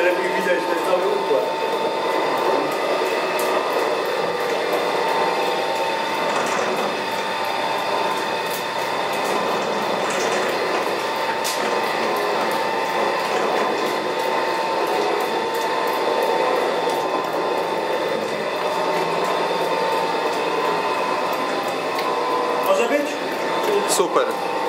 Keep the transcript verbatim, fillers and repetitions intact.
będzie lepiej widać ten cały układ. Może być? Super.